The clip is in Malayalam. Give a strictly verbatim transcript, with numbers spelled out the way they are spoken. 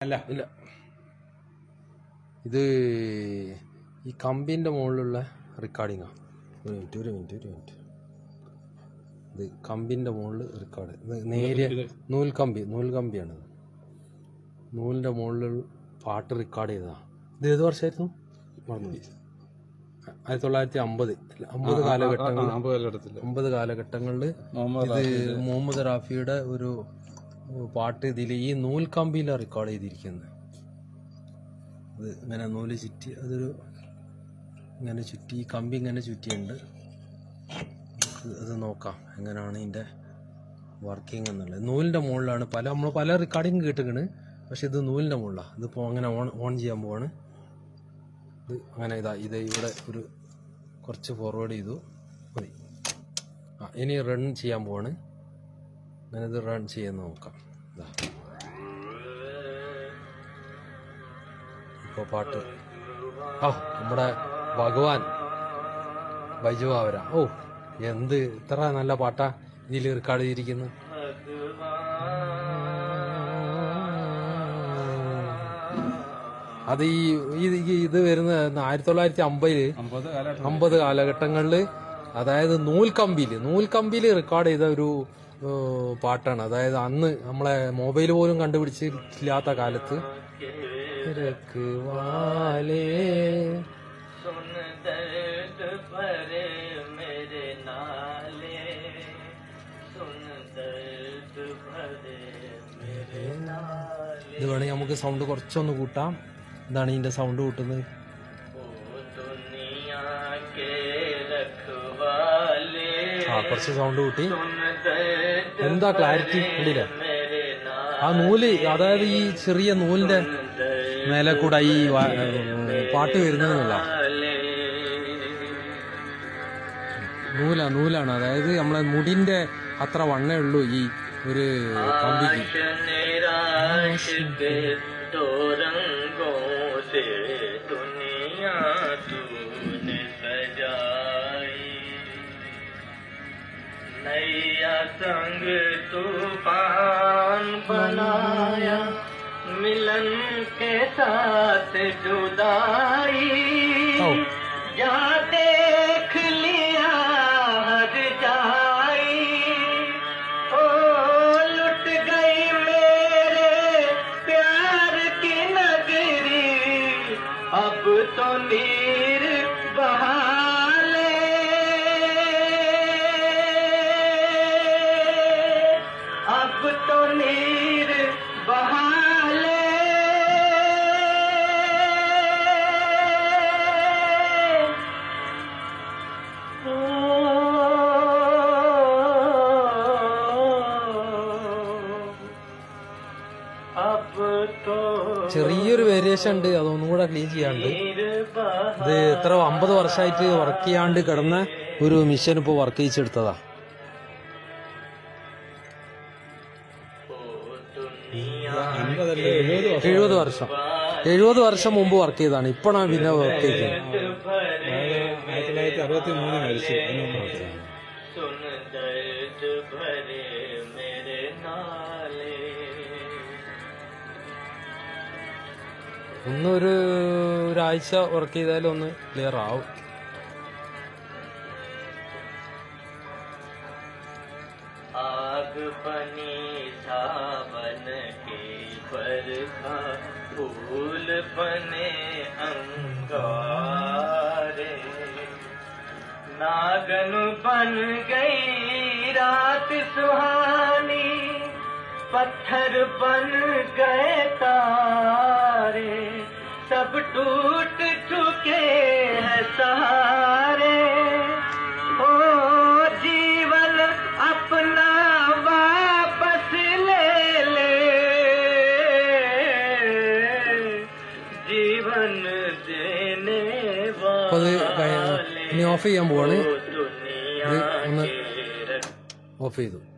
അല്ല ഇല്ല, ഇത് ഈ കമ്പിൻ്റെ മുകളിലുള്ള റെക്കോർഡിങ്ങാണ്. ഒരു മിനിറ്റ് ഒരു മിനിറ്റ് ഒരു മിനിറ്റ് ഇത് കമ്പിൻ്റെ മുകളിൽ റെക്കോർഡ്. ഇത് നേരിയ നൂൽക്കമ്പി നൂൽക്കമ്പിയാണ്. നൂലിൻ്റെ മുകളിൽ പാട്ട് റെക്കോർഡ് ചെയ്തതാണ്. ഇത് ഏത് വർഷമായിരുന്നു? മറന്നുപോയി. ആയിരത്തി തൊള്ളായിരത്തി അമ്പത് അമ്പത് കാലഘട്ടങ്ങളിൽ അമ്പത് കാലഘട്ടങ്ങളിൽ ഇത് മുഹമ്മദ് റാഫിയുടെ ഒരു പാട്ട് ഇതിൽ ഈ നൂൽക്കമ്പിയിലാണ് റെക്കോർഡ് ചെയ്തിരിക്കുന്നത്. അത് ഇങ്ങനെ നൂല് ചുറ്റി, അതൊരു ഇങ്ങനെ ചുറ്റി, ഈ കമ്പി ഇങ്ങനെ ചുറ്റിയുണ്ട്. അത് നോക്കാം എങ്ങനെയാണ് ഇതിൻ്റെ വർക്കിംഗ് എന്നുള്ളത്. നൂലിൻ്റെ മുകളിലാണ് പല നമ്മൾ പല റെക്കോർഡിങ് കേട്ടിരിക്കണ്, പക്ഷെ ഇത് നൂലിൻ്റെ മുകളിലാണ്. ഇതിപ്പോൾ അങ്ങനെ ഓൺ ഓൺ ചെയ്യാൻ പോവാണ്. ഇത് അങ്ങനെ ഇതാ ഇത് ഇവിടെ ഒരു കുറച്ച് ഫോർവേഡ് ചെയ്തു മതി. ആ ഇനി റൺ ചെയ്യാൻ പോവാണ്. അങ്ങനെ ഇത് റൺ ചെയ്യാൻ നോക്കാം. ഇതാ ഇപ്പോൾ പാട്ട്. ആ നമ്മുടെ ഭഗവാൻ ബൈജു ബാവര. ഓ എന്ത് ഇത്ര നല്ല പാട്ടാ ഇതിൽ റെക്കോർഡ് ചെയ്തിരിക്കുന്നു. അത് ഈ ഇത് വരുന്ന ആയിരത്തി തൊള്ളായിരത്തി അമ്പതില് അമ്പത് കാലഘട്ടങ്ങളില്, അതായത് നൂൽക്കമ്പിയില് നൂൽക്കമ്പിയില് റെക്കോർഡ് ചെയ്ത ഒരു പാട്ടാണ്. അതായത് അന്ന് നമ്മളെ മൊബൈൽ പോലും കണ്ടുപിടിച്ചില്ലാത്ത കാലത്ത്. ഇത് വേണമെങ്കിൽ നമുക്ക് സൗണ്ട് കുറച്ചൊന്ന് കൂട്ടാം. ഇതാണ് ഇതിന്റെ സൗണ്ട് കൂട്ടുന്നത്. ആ കുറച്ച് സൗണ്ട് കൂട്ടി. എന്താ ക്ലാരിറ്റി ഉള്ളില്ലേ? ആ നൂല്, അതായത് ഈ ചെറിയ നൂലിന്റെ മേലെ കൂടെ ഈ പാട്ട് വരുന്നതെന്നല്ല, നൂലാ നൂലാണ്. അതായത് നമ്മളെ മുടിന്റെ അത്ര വണ്ണേ ഉള്ളൂ ഈ ഒരു കമ്പിക്ക്. संग तूफान बनाया, मिलन के साथ जुदाई, जा देख लिया हर जाई, ओ लुट गई मेरे प्यार की नगरी, अब तो नीर बहा तो नीर बहाले, अब तो ചെറിയൊരു വേരിയേഷൻ ഉണ്ട്, അതൊന്നും കൂടെ ക്ലീൻ ചെയ്യാണ്ട്. ഇത് എത്ര അമ്പത് വർഷമായിട്ട് വർക്ക് ചെയ്യാണ്ട് കിടന്ന ഒരു മിഷൻ ഇപ്പോൾ വർക്ക് ചെയ്യിച്ചെടുത്തതാ. എഴുപത് വർഷം എഴുപത് വർഷം മുമ്പ് വർക്ക് ചെയ്താണ്. ഇപ്പോഴാണ് പിന്നെ വർക്ക് ചെയ്യുന്നത്. ആയിരത്തി തൊള്ളായിരത്തി അറുപത്തി മൂന്ന് മരിച്ചു. ഒന്നൊരു ഒരാഴ്ച വർക്ക് ചെയ്താലും ഒന്ന് ക്ലിയർ ആവും. आग बनी सावन के बरखा, फूल बने अंगारे, नागन बन गई रात सुहानी, पत्थर बन गए तारे, सब टूट चुके हैं सहारे, ओ जीवन अपना वापस ले ले, जीवन देने വാലെ. ഇനി ഓഫ് ചെയ്യാൻ പോവാണ്. ഇത് ഒന്ന് ഓഫ് ചെയ്തു.